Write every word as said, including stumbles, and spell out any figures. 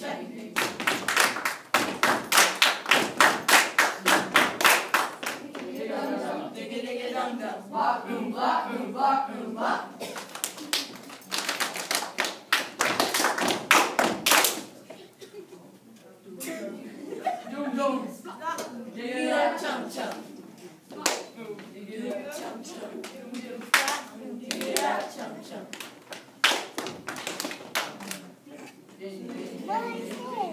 shiny. Digga digga dum dum, bop boom bop boom bop boom bop. Dum dum, digga chum chum. Digga chum chum, digga chum chum. What did I say?